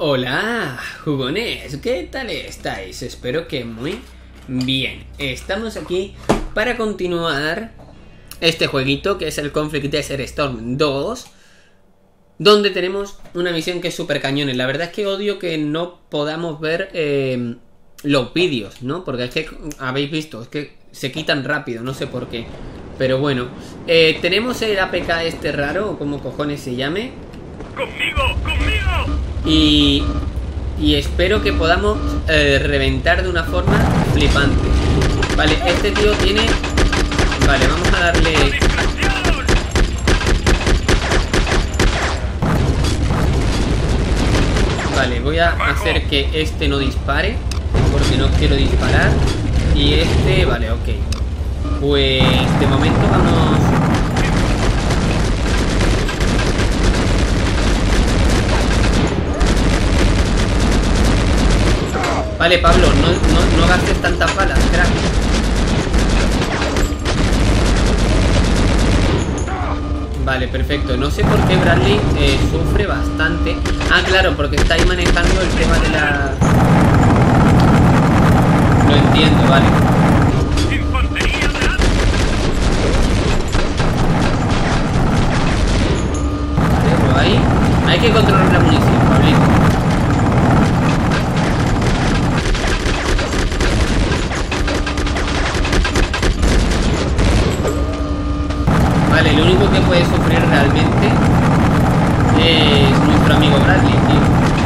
Hola, jugones, ¿qué tal estáis? Espero que muy bien. Estamos aquí para continuar este jueguito que es el Conflict Desert Storm 2, donde tenemos una misión que es súper cañones. La verdad es que odio que no podamos ver los vídeos, ¿no? Porque es que, habéis visto, es que se quitan rápido, no sé por qué. Pero bueno, tenemos el APK este raro, o como cojones se llame. ¡Conmigo! ¡Conmigo! Y espero que podamos reventar de una forma flipante. Vale, este tío tiene... Vale, vamos a darle... Vale, voy a hacer que este no dispare, porque no quiero disparar. Y este... Vale, ok. Pues de momento vamos... Vale, Pablo, no gastes tantas balas, crack. Vale, perfecto. No sé por qué Bradley sufre bastante. Ah, claro, porque está ahí manejando el tema de la... Lo entiendo, vale. Vale, pues ahí hay que controlar la munición, Pablito. Vale, el único que puede sufrir realmente es nuestro amigo Bradley, tío.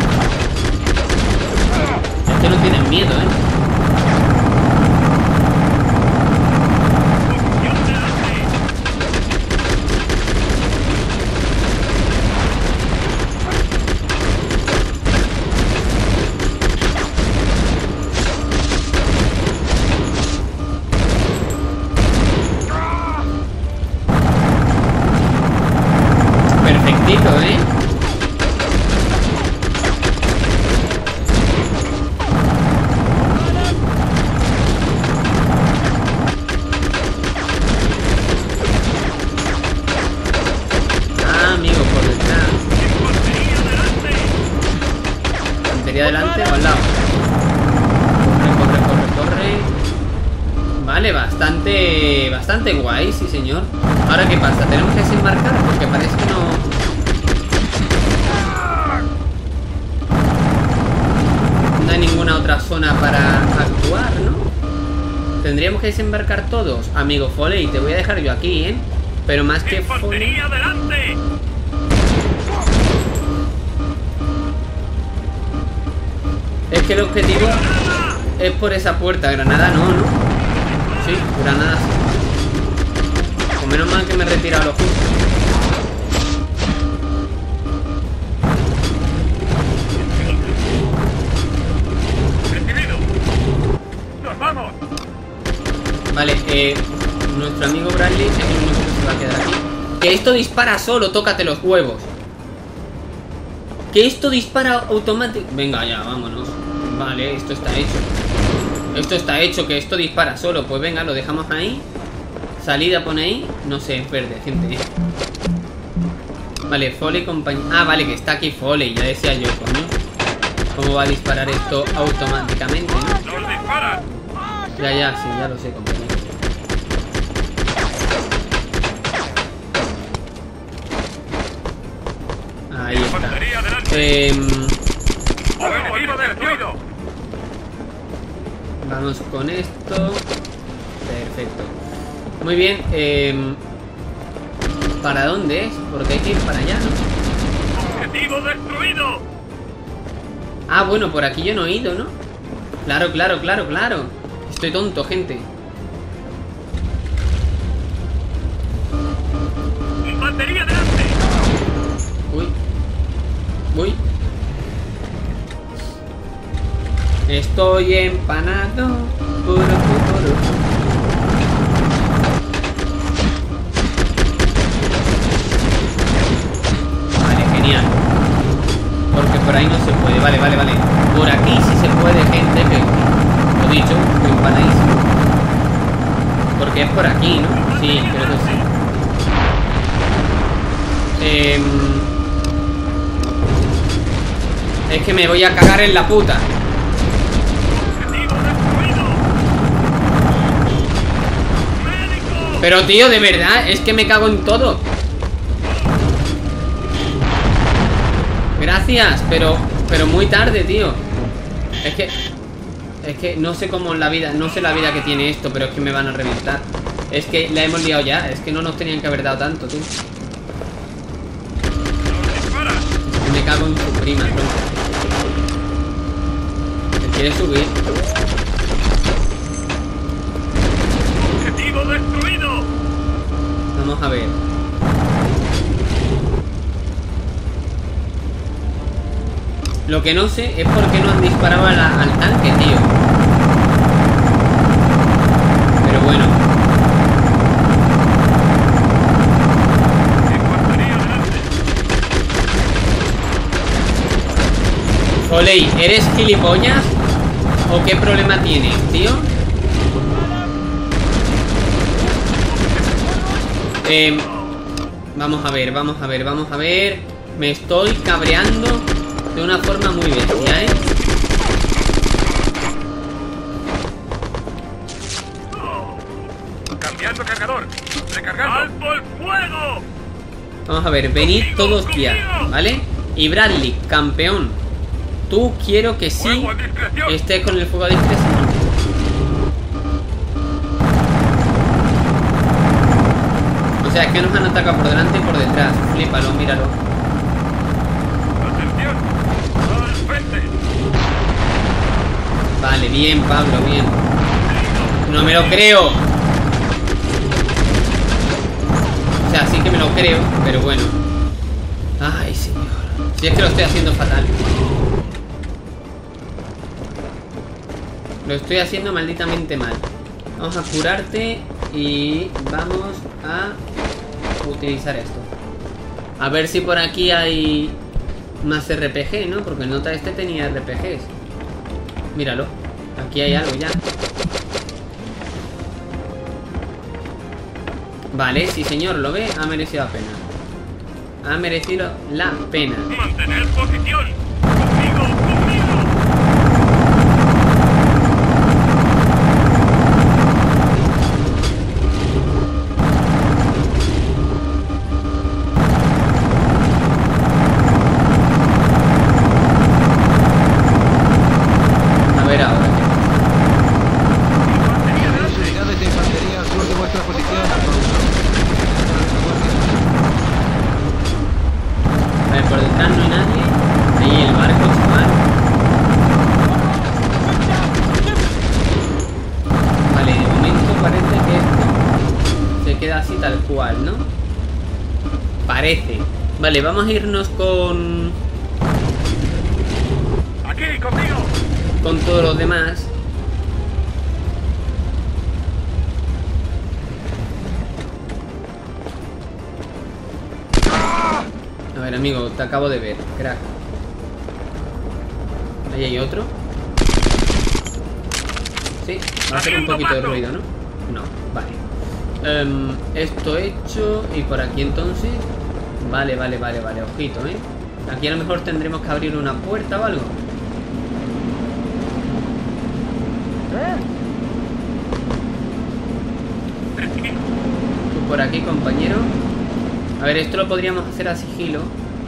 Es que no tienen miedo, Perfectito, Ah, amigo, por detrás. ¿Infantería adelante o al lado? Corre. Vale, bastante guay, sí señor. Ahora, ¿qué pasa? ¿Tenemos que desembarcar? Porque parece que no hay ninguna otra zona para actuar, ¿no? Tendríamos que desembarcar todos. Amigo Foley, te voy a dejar yo aquí, Pero más que Foley... adelante. Es que el objetivo es por esa puerta. Granada no, ¿no? Sí, granadas. Pues menos mal que me he retirado lo justo. Recibido. ¡Nos vamos! Vale, nuestro amigo Bradley es el único que se va a quedar aquí. Que esto dispara solo, tócate los huevos. Que esto dispara automático. Venga ya, vámonos. Vale, esto está hecho. Esto está hecho, que esto dispara solo. Pues venga, lo dejamos ahí. Salida pone ahí. No sé, es verde, gente. Vale, Foley compañía. Ah, vale, que está aquí Foley. Ya decía yo, coño. ¿Cómo va a disparar esto automáticamente, no? ¡Nos disparan! Ya, sí, ya lo sé, compañero. Ahí está. Vamos con esto. Perfecto. Muy bien. ¿Para dónde es? Porque hay que ir para allá, ¿no? ¡Objetivo destruido! Ah, bueno, por aquí yo no he ido, ¿no? Claro. Estoy tonto, gente. ¡Infantería delante! Uy. Estoy empanado. Vale, genial. Porque por ahí no se puede. Vale. Por aquí sí se puede, gente. Que lo dicho, estoy empanadísimo. Porque es por aquí, ¿no? Sí, creo que sí. Es que me voy a cagar en la puta. Objetivo destruido. ¡Médico! Pero tío, de verdad, es que me cago en todo. Gracias, pero muy tarde, tío. Es que no sé cómo la vida, no sé la vida que tiene esto, pero es que me van a reventar. Es que la hemos liado ya, es que no nos tenían que haber dado tanto, tú. ¡Dispara! Me cago en su prima, tronco. ¿Se quiere subir? Objetivo destruido. Vamos a ver. Lo que no sé es por qué no han disparado al tanque, tío. Pero bueno. Infantería delante. Foley, ¿eres gilipollas? ¿O qué problema tienes, tío? Vamos a ver, vamos a ver, vamos a ver. Me estoy cabreando de una forma muy bestia, ¿eh? Cambiando cargador. Recargando. ¡Alto el fuego! Vamos a ver, venid todos ya, ¿vale? Y Bradley, campeón. Tú quiero que sí Fuego a discreción. estés con el fuego a discreción. O sea, es que nos han atacado por delante y por detrás. Flípalo, míralo. Atención. Al frente. Vale, bien, Pablo, bien. No me lo creo. O sea, sí que me lo creo, pero bueno. Ay, señor. Si es que lo estoy haciendo fatal. Lo estoy haciendo malditamente mal. Vamos a curarte y vamos a utilizar esto. A ver si por aquí hay más RPG, ¿no? Porque el nota este tenía RPGs. Míralo. Aquí hay algo ya. Vale, sí señor, lo ve. Ha merecido la pena. Ha merecido la pena. Mantener posición. Conmigo, conmigo. A ver ahora. Infantería delante. Unidades de infantería al sur de vuestra posición. A ver, por detrás no hay nadie. Ahí el barco, chaval. Vale, de momento parece que esto se queda así tal cual, ¿no? Parece. Vale, vamos a irnos con Aquí, conmigo. todos los demás. A ver, amigo, te acabo de ver, crack. Ahí hay otro. Sí, va a hacer un poquito de ruido, ¿no? No, vale. Esto hecho. Y por aquí entonces. Vale, vale, vale, vale, ojito, ¿eh? Aquí a lo mejor tendremos que abrir una puerta o algo. Tú por aquí, compañero. A ver, esto lo podríamos hacer a sigilo.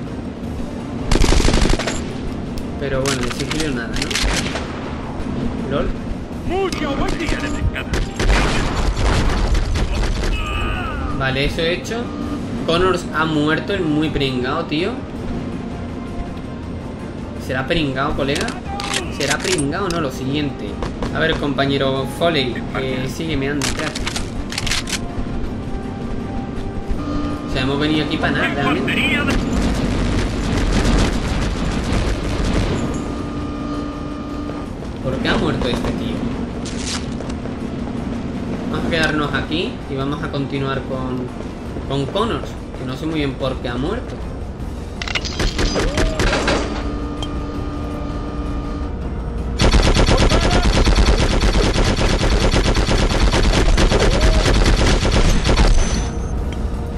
Pero bueno, de sigilo nada, ¿no? LOL. Vale, eso he hecho. Connors ha muerto, el muy pringao, tío. ¿Será pringao, colega? ¿Será pringao o no? Lo siguiente. A ver, compañero Foley, sigue meando atrás. O sea, hemos venido aquí para nada, realmente. Infantería de... ¿Por qué ha muerto este tío? Vamos a quedarnos aquí y vamos a continuar con Connors, que no sé muy bien por qué ha muerto.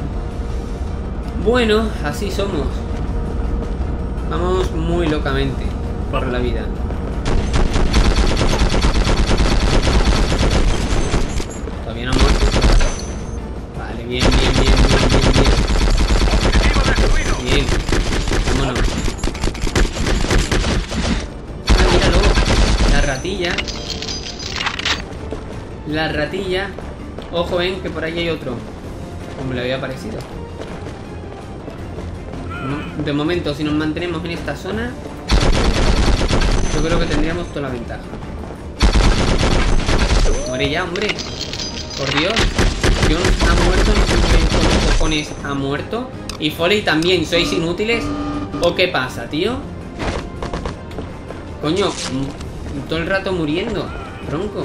Bueno, así somos. Vamos muy locamente. por la vida. Todavía no ha muerto. Vale, bien. Bien. Vámonos. Ah, míralo. La ratilla. La ratilla. Ojo, ven, que por ahí hay otro. Como le había parecido. No, de momento, si nos mantenemos en esta zona, yo creo que tendríamos toda la ventaja. Muere ya, hombre. Por Dios. John ha muerto, no sé muy bien cómo cojones ha muerto. Y Foley también, ¿sois inútiles? ¿O qué pasa, tío? Coño, todo el rato muriendo. Tronco.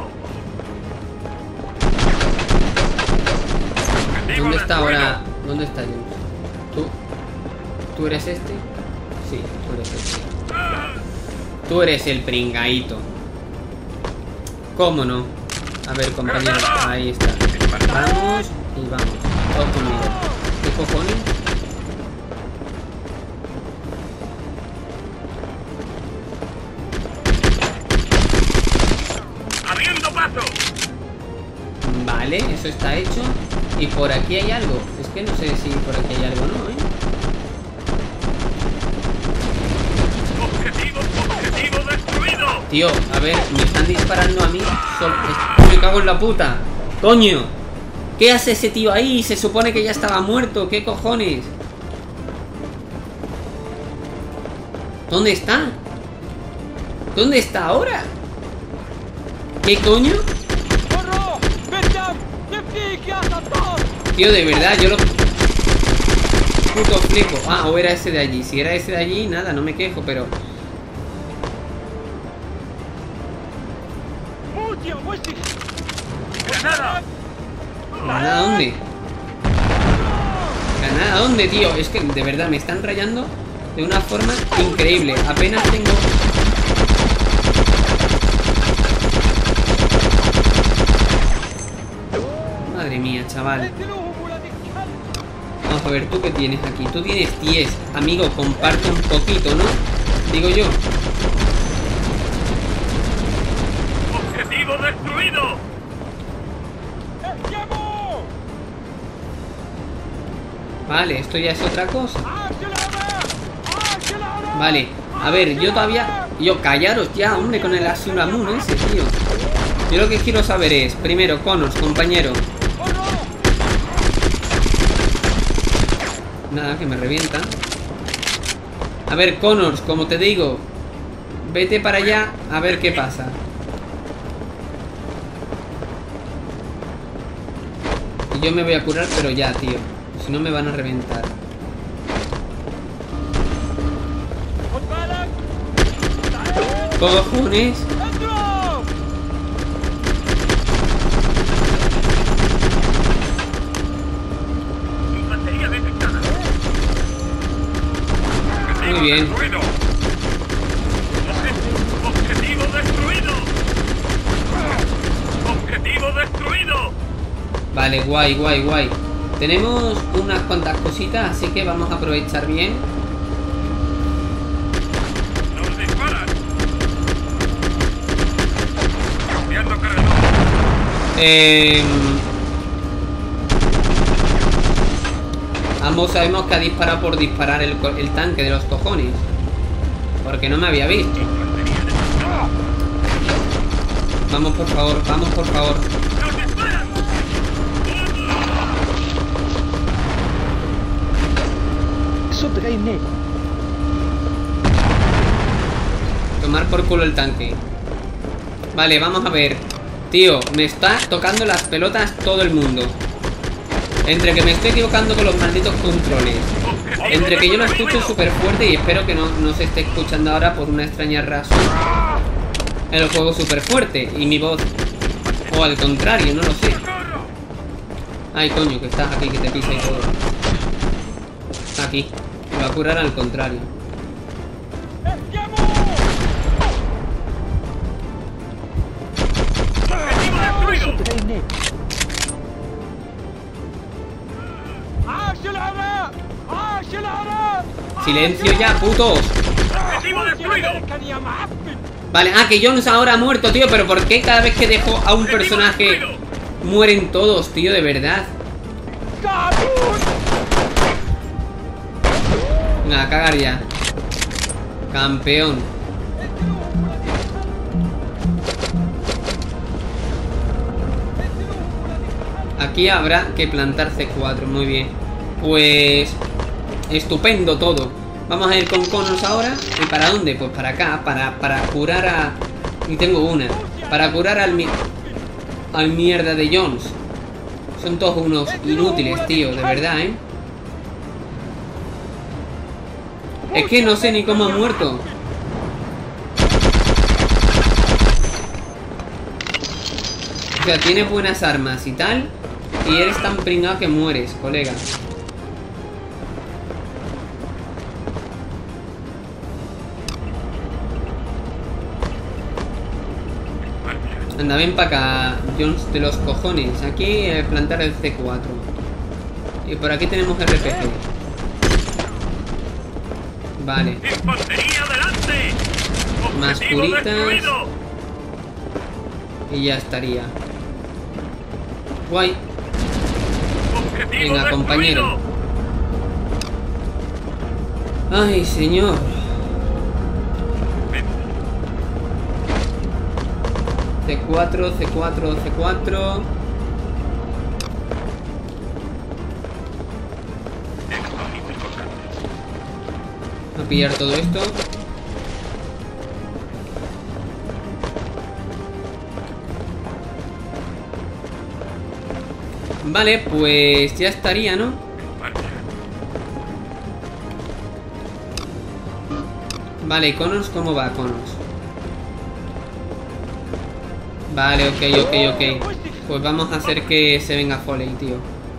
¿Dónde está ahora? ¿Dónde está Jones? ¿Tú eres este? Sí, tú eres este. Tú eres el pringaíto. ¿Cómo no? A ver, compañero, ahí está. Vamos y vamos. Todos conmigo. ¿Qué cojones? ¡Abriendo paso! Vale, eso está hecho. Y por aquí hay algo. Es que no sé si por aquí hay algo o no, ¿eh? Objetivo destruido. Tío, a ver, me están disparando a mí. Me cago en la puta. Coño, ¿qué hace ese tío ahí? Se supone que ya estaba muerto. ¿Qué cojones? ¿Dónde está? ¿Dónde está ahora? ¿Qué coño? Tío, de verdad, yo lo puto flipo. Ah, o era ese de allí. Si era ese de allí, nada, no me quejo, pero... ¡Granada! ¿Granada dónde? ¿Granada dónde, tío? Es que de verdad me están rayando de una forma increíble. Apenas tengo... Madre mía, chaval. Vamos a ver, ¿tú qué tienes aquí? Tú tienes 10. Amigo, comparte un poquito, ¿no? Digo yo. ¡Objetivo destruido! Vale, esto ya es otra cosa. Vale, a ver, yo todavía... callaros ya, hombre, con el Asuramun ese, tío. Yo lo que quiero saber es... Primero, Connors, compañero. Nada, que me revienta. A ver, Connors, como te digo, vete para allá a ver qué pasa. Y yo me voy a curar, pero ya, tío. Si no me van a reventar. Cojones. Infantería detectada. Muy bien. Objetivo destruido. Objetivo destruido. Vale, guay, guay, guay. Tenemos unas cuantas cositas, así que vamos a aprovechar bien. Nos disparan. Cambiando cargador. Ambos sabemos que ha disparado por disparar el tanque de los cojones. Porque no me había visto. Infantería detectada. Vamos, por favor, vamos, por favor. Nos disparan. Tomar por culo el tanque. Vale, vamos a ver. Tío, me está tocando las pelotas todo el mundo. Entre que me estoy equivocando con los malditos controles, entre que yo lo escucho súper fuerte y espero que no se esté escuchando ahora por una extraña razón el juego súper fuerte y mi voz, o al contrario, no lo sé. Ay, coño, que estás aquí, que te pisa y todo. Aquí, me va a curar al contrario. Objetivo destruido. Silencio ya, putos. Objetivo destruido. destruido. Vale, que Jones ahora ha muerto, tío. Pero ¿por qué cada vez que dejo a un personaje mueren todos, tío? De verdad. Venga, a cagar ya. Campeón. Aquí habrá que plantar C4, muy bien. Pues... estupendo todo. Vamos a ir con Connors ahora. ¿Y para dónde? Pues para acá, para curar a... Y tengo una. Para curar al mierda de Jones. Son todos unos inútiles, tío, de verdad, ¿eh? Es que no sé ni cómo ha muerto. O sea, tienes buenas armas y tal, y eres tan pringado que mueres, colega. Anda, ven para acá, Jones de los cojones. Aquí plantar el C4. Y por aquí tenemos RPG. Vale. Más curitas. Y ya estaría. Guay. Venga, compañero. Ay, señor. C4, C4, C4. A pillar todo esto. Vale, pues ya estaría, ¿no? Vale, Connors, ¿cómo va Connors? Vale, ok. Pues vamos a hacer que se venga Foley, tío.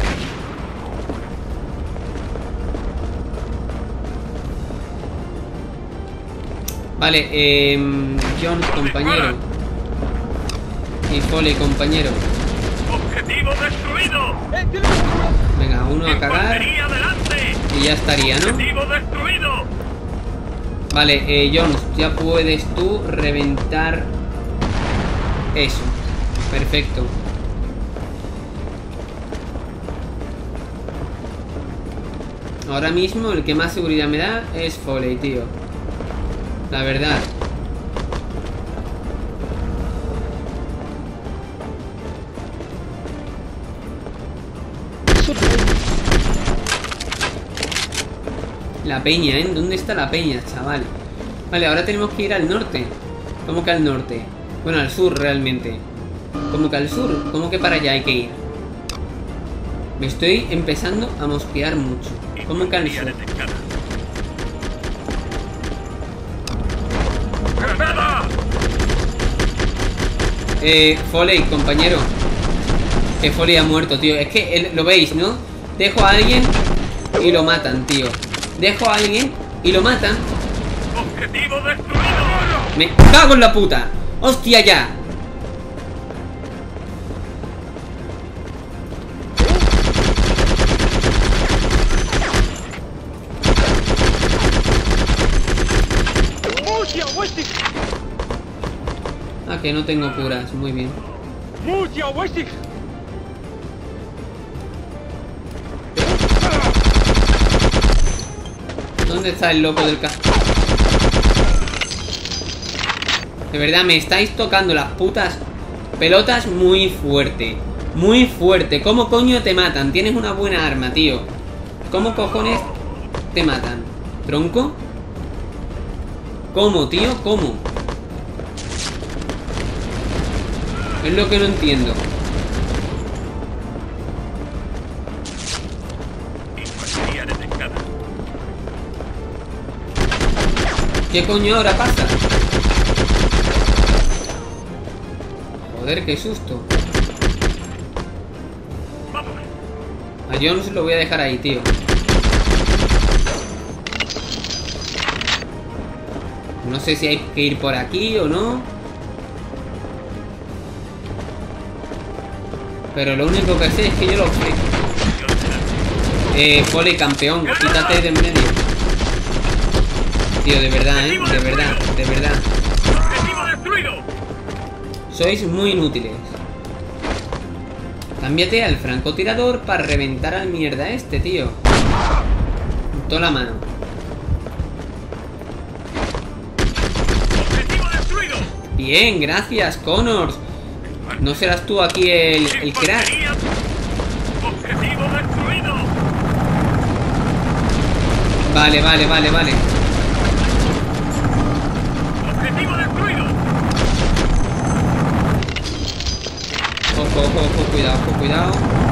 Vale, John, compañero. Y Foley, compañero. Objetivo destruido. Venga, uno a cagar. Y ya estaría, ¿no? Objetivo destruido. Vale, Jones, ya puedes tú reventar eso. Perfecto. Ahora mismo el que más seguridad me da es Foley, tío. La verdad. La peña, ¿eh? ¿Dónde está la peña, chaval? Vale, ahora tenemos que ir al norte. ¿Cómo que al norte? Bueno, al sur realmente. ¿Cómo que al sur? ¿Cómo que para allá hay que ir? Me estoy empezando a mosquear mucho. ¿Cómo que al sur? Foley, compañero. Que Foley ha muerto, tío. Es que lo veis, ¿no? Dejo a alguien y lo matan, tío. Dejo a alguien y lo matan. Objetivo destruido. Me cago en la puta. Hostia, ya. Ah, que no tengo curas. Muy bien. ¿Dónde está el loco del casco? De verdad, me estáis tocando las putas pelotas muy fuerte. Muy fuerte. ¿Cómo coño te matan? Tienes una buena arma, tío. ¿Cómo cojones te matan? ¿Tronco? ¿Cómo, tío? ¿Cómo? Es lo que no entiendo. ¿Qué coño ahora pasa? Joder, qué susto. A Jones lo voy a dejar ahí, tío. No sé si hay que ir por aquí o no. Pero lo único que sé es que yo lo sé. Foley, campeón, quítate de en medio. tío, de verdad, de verdad, de verdad. Objetivo destruido. Sois muy inútiles. Cámbiate al francotirador para reventar al mierda este, tío. Con toda la mano. Objetivo destruido. Bien, gracias, Connors. No serás tú aquí el crack. Infantería. Objetivo destruido. Vale, vale, vale, vale. Objetivo destruido. Ojo, ojo, ojo, cuidado, ojo, cuidado.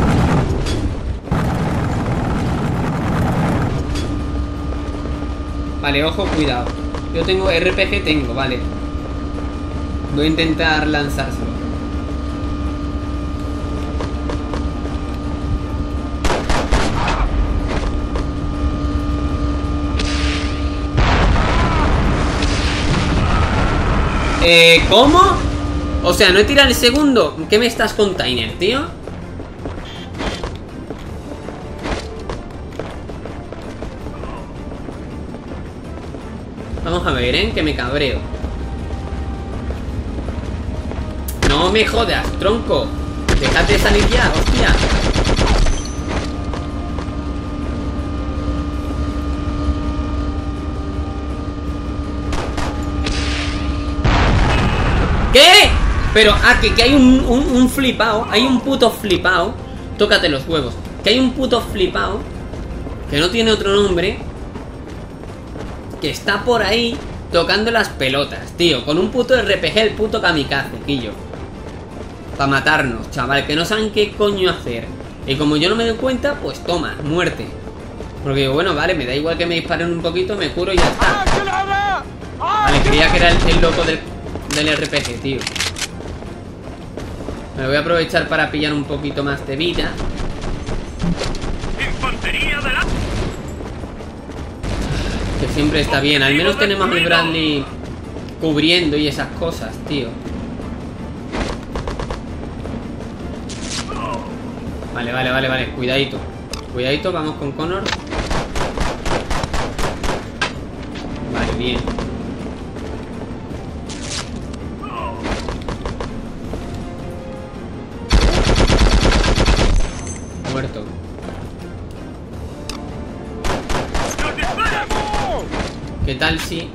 Vale, ojo, cuidado. Yo tengo RPG, tengo, vale. Voy a intentar lanzárselo. ¿Cómo? O sea, no he tirado el segundo. ¿Qué me estás container, tío? Vamos a ver, que me cabreo. No me jodas, tronco. Déjate salir ya, hostia. ¿Qué? Pero, que hay un flipao. Hay un puto flipao. Tócate los huevos. Que hay un puto flipao que no tiene otro nombre, que está por ahí tocando las pelotas, tío. Con un puto RPG, el puto kamikaze, quillo. Para matarnos, chaval. Que no saben qué coño hacer. Y como yo no me doy cuenta, pues toma, muerte. Porque bueno, vale, me da igual que me disparen un poquito, me curo y ya está. Vale, creía que era el loco del RPG, tío. Me voy a aprovechar para pillar un poquito más de vida. Infantería delante. Que siempre está bien. Al menos tenemos al Bradley cubriendo y esas cosas, tío. Vale, vale, vale, vale. Cuidadito. Cuidadito, vamos con Connor. Vale, bien. Muerto. ¿Qué tal si...?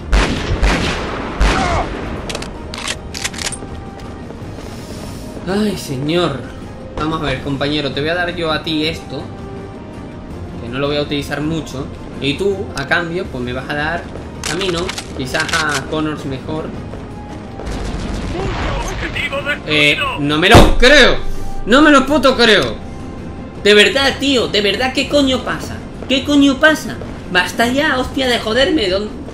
Ay, señor. Vamos a ver, compañero. Te voy a dar yo a ti esto, que no lo voy a utilizar mucho. Y tú, a cambio, pues me vas a dar a mí, ¿no? Quizás a Connors mejor. No me lo creo. No me lo puto creo. De verdad, tío. De verdad, ¿qué coño pasa? ¿Qué coño pasa? Basta ya, hostia, de joderme.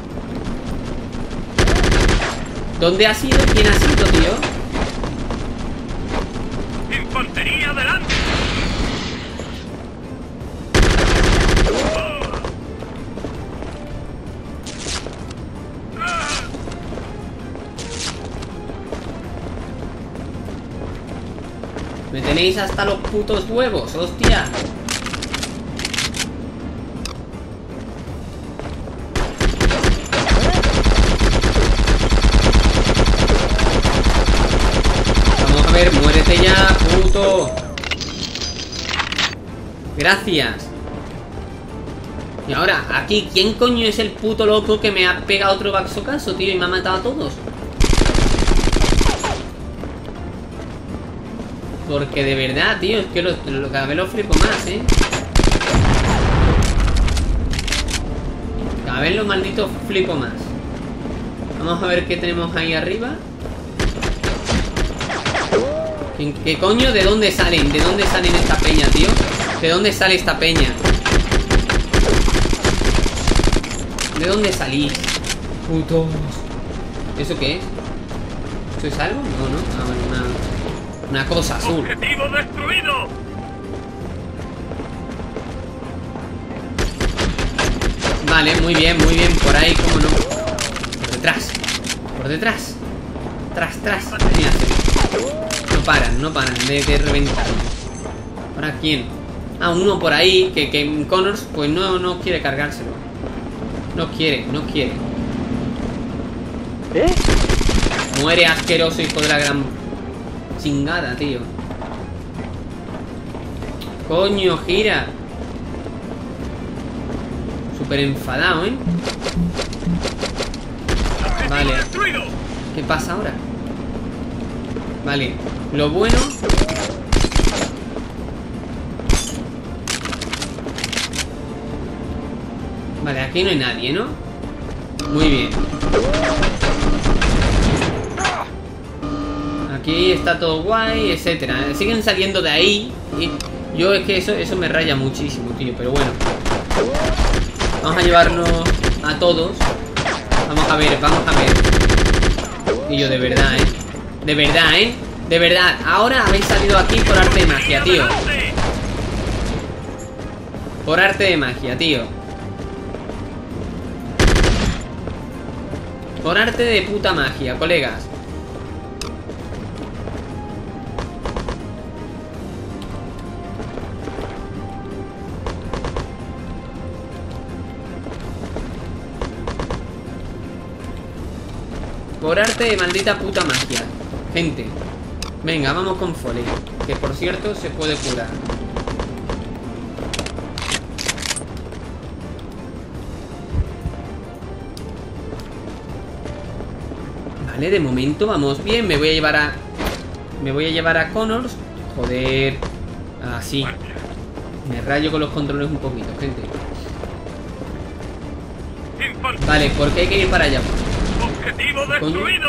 ¿Dónde ha sido? ¿Quién ha sido, tío? Infantería delante. Me tenéis hasta los putos huevos, hostia. Vamos a ver, muérete ya, puto. Gracias. Y ahora, aquí, ¿quién coño es el puto loco que me ha pegado otro baxocaso, tío? Y me ha matado a todos. Porque de verdad, tío, es que cada vez lo flipo más, Cada vez lo maldito flipo más. Vamos a ver qué tenemos ahí arriba. ¿Qué coño? ¿De dónde salen? ¿De dónde salen esta peña, tío? ¿De dónde sale esta peña? ¿De dónde salís? Putos. ¿Eso qué es? ¿Eso es algo? No, no. Ah, bueno, una cosa azul. Objetivo destruido. Vale, muy bien, por ahí, cómo no. Por detrás. Por detrás. Tras. Mira, no paran de reventarme. ¿Ahora quién? Ah, uno por ahí que Connors pues no quiere cargárselo. No quiere. Muere, asqueroso, hijo de la gran chingada, tío. Coño, gira. Súper enfadado, ¿eh? Vale. ¿Qué pasa ahora? Vale. Lo bueno... Vale, aquí no hay nadie, ¿no? Muy bien. Aquí está todo guay, etcétera. Siguen saliendo de ahí. Y yo es que eso me raya muchísimo, tío. Pero bueno. Vamos a llevarnos a todos. Vamos a ver, vamos a ver. Y yo, de verdad, de verdad, de verdad. Ahora habéis salido aquí por arte de magia, tío. Por arte de magia, tío. Por arte de puta magia, colegas. Por arte de maldita puta magia. Gente. Venga, vamos con Foley. Que por cierto se puede curar. Vale, de momento vamos bien. Me voy a llevar a Connors. Joder. Así. Me rayo con los controles un poquito, gente. Vale, ¿por qué hay que ir para allá? ¡Objetivo destruido!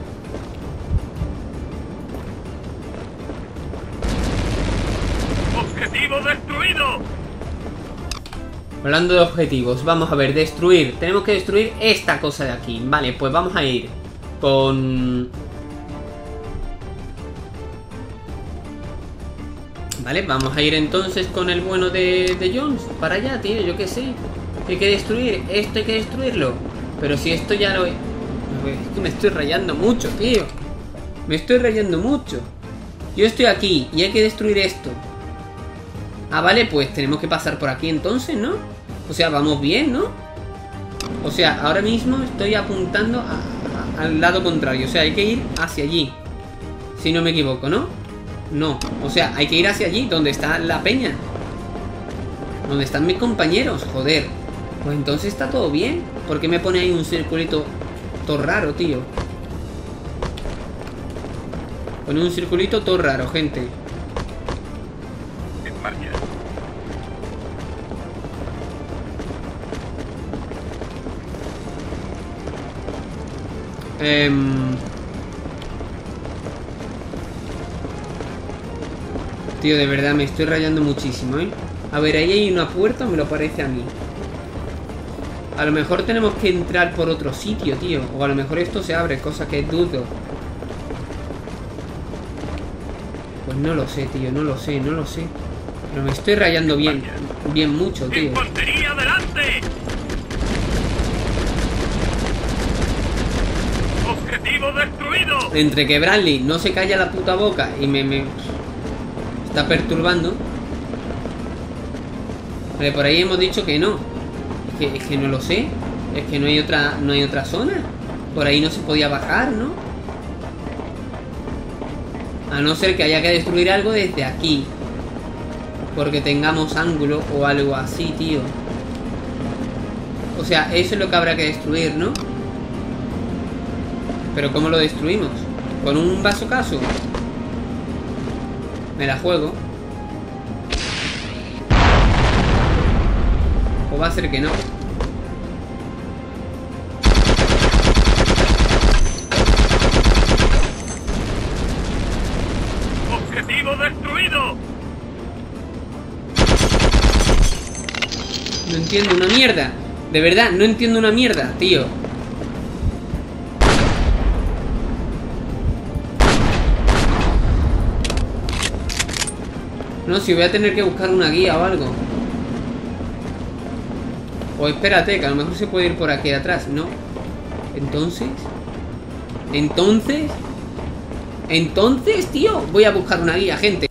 ¡Objetivo destruido! Hablando de objetivos, vamos a ver, destruir. Tenemos que destruir esta cosa de aquí. Vale, pues vamos a ir con... Vale, vamos a ir entonces con el bueno de Jones. Para allá, tío, yo qué sé. Hay que destruir, esto hay que destruirlo. Pero si esto ya lo... Es que me estoy rayando mucho, tío. Me estoy rayando mucho. Yo estoy aquí y hay que destruir esto. Ah, vale, pues tenemos que pasar por aquí entonces, ¿no? O sea, vamos bien, ¿no? O sea, ahora mismo estoy apuntando al lado contrario. O sea, hay que ir hacia allí. Si no me equivoco, ¿no? No, o sea, hay que ir hacia allí, donde está la peña. Donde están mis compañeros, joder. Pues entonces está todo bien. ¿Por qué me pone ahí un circulito todo raro, tío? Pone un circulito todo raro, gente. En marcha. Tío, de verdad, me estoy rayando muchísimo, ¿eh? A ver, ahí hay una puerta, me lo parece a mí. A lo mejor tenemos que entrar por otro sitio, tío. O a lo mejor esto se abre, cosa que dudo. Pues no lo sé, tío, no lo sé, no lo sé. Pero me estoy rayando bien mucho, tío. ¡Infantería adelante! ¡Objetivo destruido! Entre que Bradley no se calla la puta boca y me está perturbando. Vale, por ahí hemos dicho que no. Es que no lo sé. Es que no hay otra zona. Por ahí no se podía bajar, ¿no? A no ser que haya que destruir algo desde aquí. Porque tengamos ángulo o algo así, tío. O sea, eso es lo que habrá que destruir, ¿no? Pero ¿cómo lo destruimos? ¿Con un vasocaso? Me la juego. O va a ser que no. ¡Objetivo destruido! No entiendo una mierda. De verdad, no entiendo una mierda, tío. No, si voy a tener que buscar una guía o algo. O espérate, que a lo mejor se puede ir por aquí atrás, ¿no? Entonces, tío, voy a buscar una guía, gente.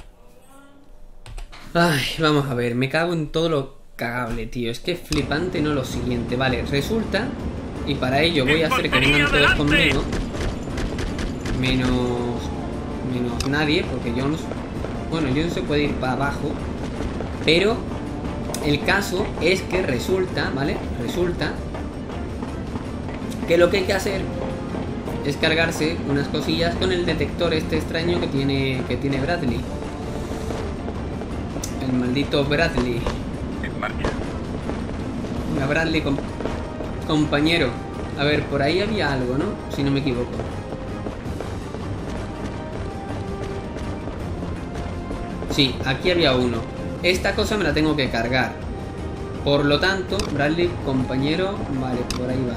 Ay, vamos a ver, me cago en todo lo cagable, tío. Es que es flipante, no lo siguiente. Vale, resulta Y para ello voy a hacer que vengan todos conmigo. Menos nadie, porque Jones... Bueno, Jones se puede ir para abajo. Pero el caso es que resulta, ¿vale? Resulta que lo que hay que hacer es cargarse unas cosillas con el detector este extraño que tiene Bradley. El maldito Bradley. La Bradley compañero. A ver, por ahí había algo, ¿no? Si no me equivoco. Sí, aquí había uno. Esta cosa me la tengo que cargar. Por lo tanto, Bradley, compañero... Vale, por ahí va.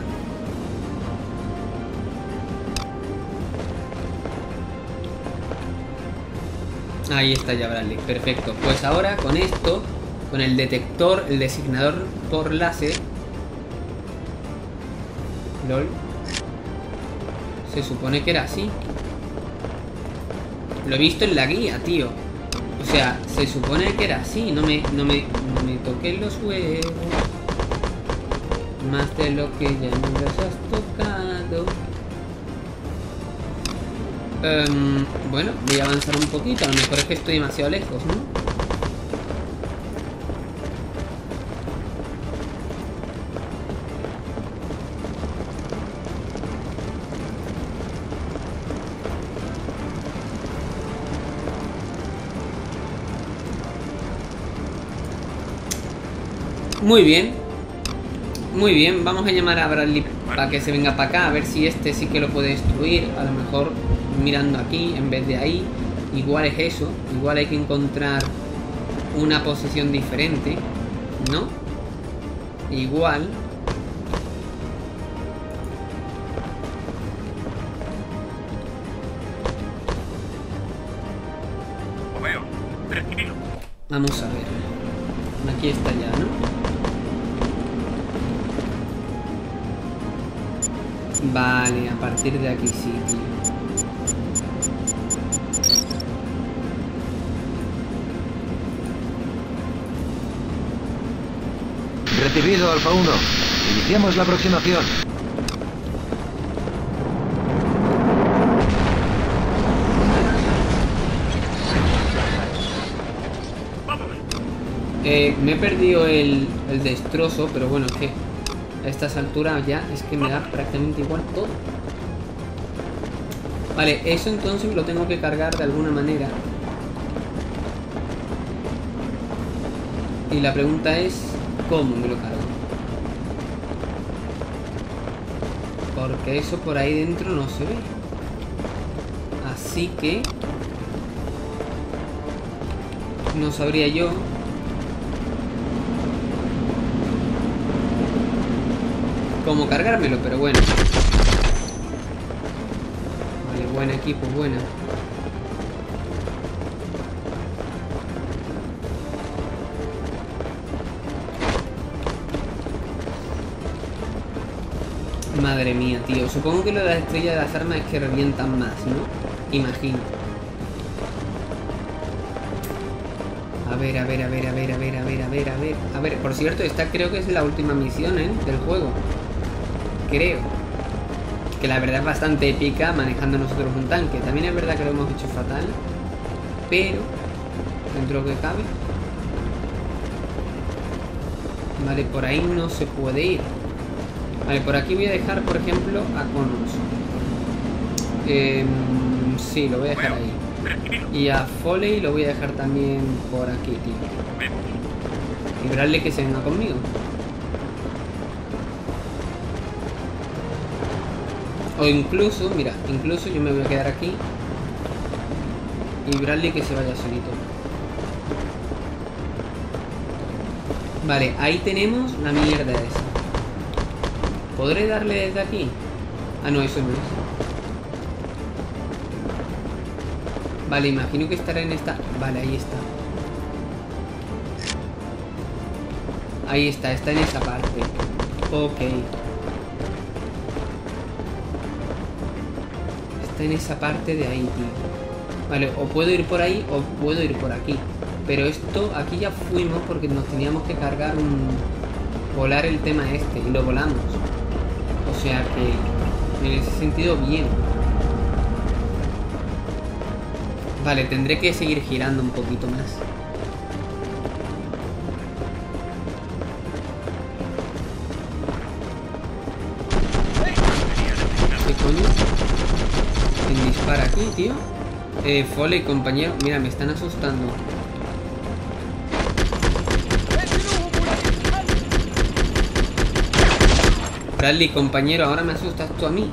Ahí está ya Bradley, perfecto. Pues ahora con esto, con el detector, el designador por láser... LOL. Se supone que era así. Lo he visto en la guía, tío. O sea, se supone que era así. No me toqué los huevos. Más de lo que ya me los has tocado. Bueno, voy a avanzar un poquito. A lo mejor es que estoy demasiado lejos, ¿no? Muy bien. Muy bien, vamos a llamar a Bradley para que se venga para acá. A ver si este sí que lo puede destruir. A lo mejor mirando aquí en vez de ahí. Igual es eso. Igual hay que encontrar una posición diferente, ¿no? Igual. Vamos a ver. Aquí está ya, ¿no? Vale, a partir de aquí sí, tío. Recibido, Alfa 1. Iniciamos la aproximación. Me he perdido el destrozo, pero bueno, es que a estas alturas ya es que me da prácticamente igual todo. Vale, eso entonces lo tengo que cargar de alguna manera. Y la pregunta es, ¿cómo me lo cargo? Porque eso por ahí dentro no se ve. Así que... no sabría yo... cómo cargármelo, pero bueno. Vale, buen equipo, buena. Madre mía, tío. Supongo que lo de las estrellas de las armas es que revientan más, ¿no? Imagino. A ver. A ver, por cierto, esta creo que es la última misión, ¿eh? Del juego. Creo. Que la verdad es bastante épica manejando nosotros un tanque. También es verdad que lo hemos hecho fatal. Pero, dentro de lo que cabe. Vale, por ahí no se puede ir. Vale, por aquí voy a dejar, por ejemplo, a Connors. Sí, lo voy a dejar ahí. Y a Foley lo voy a dejar también por aquí, tío. Y Bradley que se venga conmigo. O incluso, mira, incluso yo me voy a quedar aquí. Y Bradley que se vaya solito. Vale, ahí tenemos la mierda esa. ¿Podré darle desde aquí? Ah, no, eso no es. Vale, imagino que estará en esta... Vale, ahí está. Ahí está en esa parte. Ok. Está en esa parte de ahí, tío. Vale, o puedo ir por ahí o puedo ir por aquí. Pero esto, aquí ya fuimos porque nos teníamos que cargar un... volar el tema este y lo volamos. O sea que en ese sentido bien. Vale, tendré que seguir girando un poquito más. ¿Qué coño? ¿Quién dispara aquí, tío? Foley, compañero. Mira, me están asustando. Bradley, compañero, ahora me asustas tú a mí.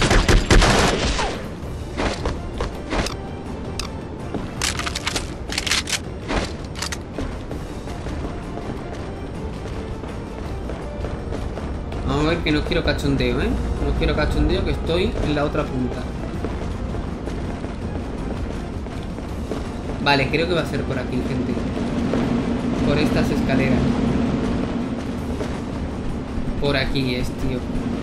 Vamos a ver que no quiero cachondeo, ¿eh? No quiero cachondeo, que estoy en la otra punta. Vale, creo que va a ser por aquí, gente. Por estas escaleras. Por aquí es, tío.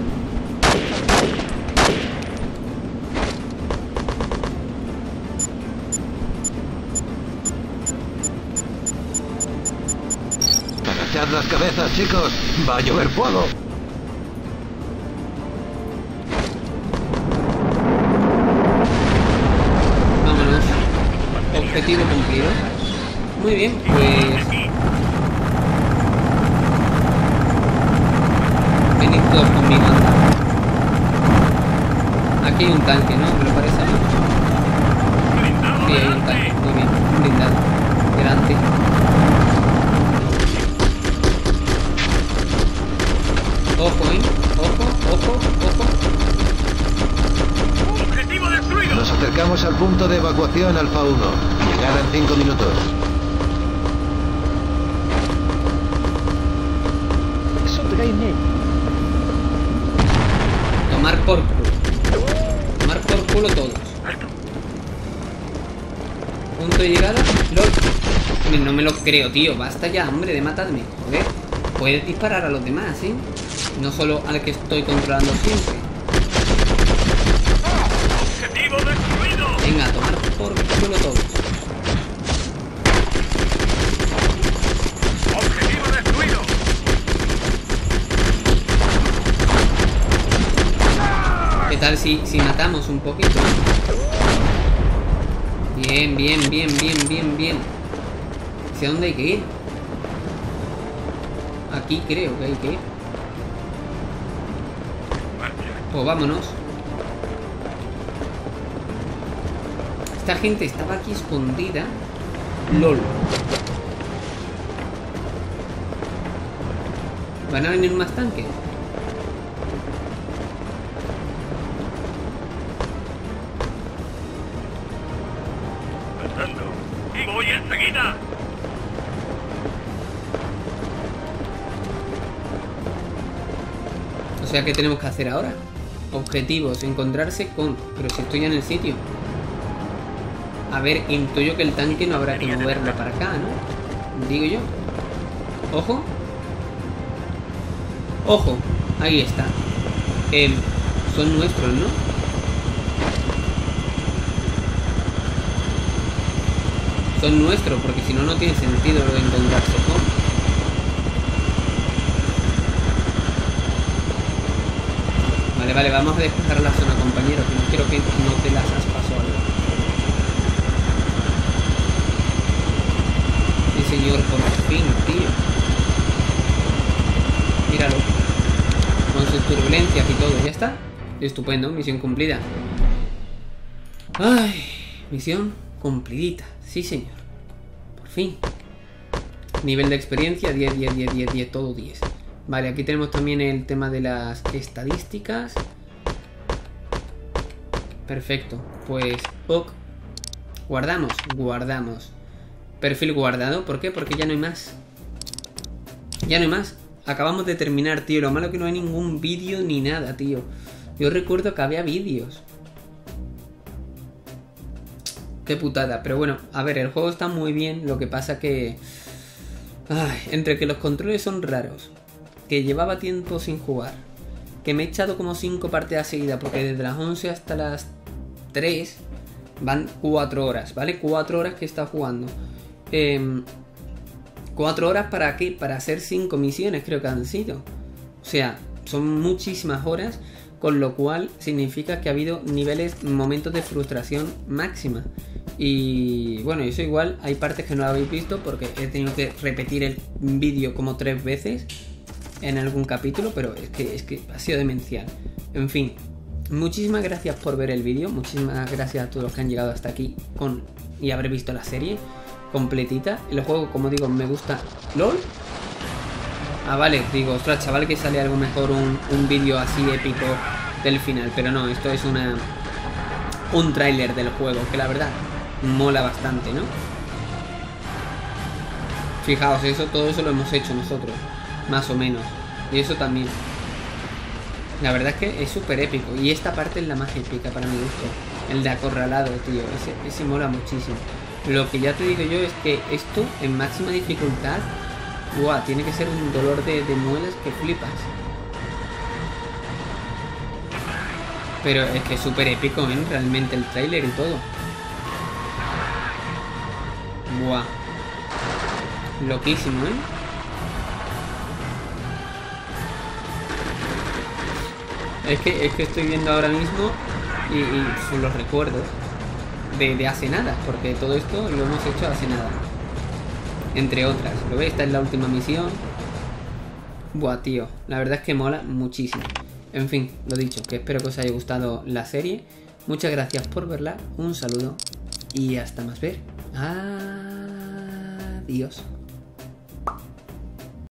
Agachad las cabezas, chicos. Va a llover fuego. Vámonos. Objetivo cumplido. Muy bien, pues... venid todos conmigo. Aquí hay un tanque, ¿no? ¿Me lo parece a mí? Sí, hay un tanque. Muy bien, un blindado. Delante. Ojo, ¿eh? Ojo. ¡Objetivo destruido! Nos acercamos al punto de evacuación Alfa 1. Llegar en 5 minutos. Tomar por culo. Tomar por culo todos. Punto de llegada. LOL. No me lo creo, tío. Basta ya, hombre, de matarme. Joder. Puedes disparar a los demás, ¿eh? No solo al que estoy controlando siempre. ¡Objetivo destruido! Venga, a tomar por culo todos. ¡Objetivo destruido! ¿Qué tal si matamos un poquito? Bien. ¿Hacia dónde hay que ir? Aquí creo que hay que ir. Pues vámonos. Esta gente estaba aquí escondida. LOL. ¿Van a venir más tanques? Pasando. ¡Y voy enseguida! O sea, ¿qué tenemos que hacer ahora? Objetivos, encontrarse con... Pero si estoy ya en el sitio. A ver, intuyo que el tanque no habrá que moverlo para acá, ¿no? Digo yo. Ojo. Ojo. Ahí está. Son nuestros, ¿no? Son nuestros, porque si no, no tiene sentido lo de encontrarse con... Vale, vamos a despejar la zona, compañero, que no quiero que no te las has pasado algo. Sí, señor, por fin, tío. Míralo. Con sus turbulencias y todo, ya está. Estupendo, misión cumplida. Ay, misión cumplidita, sí señor. Por fin. Nivel de experiencia, 10, todo 10. Vale, aquí tenemos también el tema de las estadísticas. Perfecto, pues ok. Guardamos. Perfil guardado, ¿por qué? Porque ya no hay más. Ya no hay más. Acabamos de terminar, tío. Lo malo es que no hay ningún vídeo ni nada, tío. Yo recuerdo que había vídeos. Qué putada, pero bueno, a ver, el juego está muy bien. Lo que pasa que... Ay, entre que los controles son raros, que llevaba tiempo sin jugar, que me he echado como 5 partidas seguidas, porque desde las 11 hasta las 3 van 4 horas, ¿vale? 4 horas que he estado jugando. 4 horas para qué? Para hacer 5 misiones, creo que han sido. O sea, son muchísimas horas, con lo cual significa que ha habido momentos de frustración máxima. Y bueno, eso igual hay partes que no lo habéis visto porque he tenido que repetir el vídeo como 3 veces en algún capítulo, pero es que ha sido demencial. En fin, muchísimas gracias por ver el vídeo, muchísimas gracias a todos los que han llegado hasta aquí y haber visto la serie completita. El juego, como digo, me gusta. ¿LOL? Ah, vale, digo, ostras, chaval, que sale algo mejor un vídeo así épico del final. Pero no, esto es un tráiler del juego, que la verdad mola bastante, ¿no? Fijaos, todo eso lo hemos hecho nosotros, más o menos. Y eso también. La verdad es que es súper épico. Y esta parte es la más épica para mi gusto. El de acorralado, tío. Ese mola muchísimo. Lo que ya te digo yo es que esto en máxima dificultad, ¡buah! Tiene que ser un dolor de muelas que flipas. Pero es que es súper épico, ¿eh? Realmente el tráiler y todo. ¡Buah! Loquísimo, ¿eh? Es que estoy viendo ahora mismo y son los recuerdos de hace nada, porque todo esto lo hemos hecho hace nada. Entre otras, ¿lo ves? Esta es la última misión. Buah, tío, la verdad es que mola muchísimo. En fin, lo dicho, que espero que os haya gustado la serie. Muchas gracias por verla, un saludo y hasta más ver. Adiós.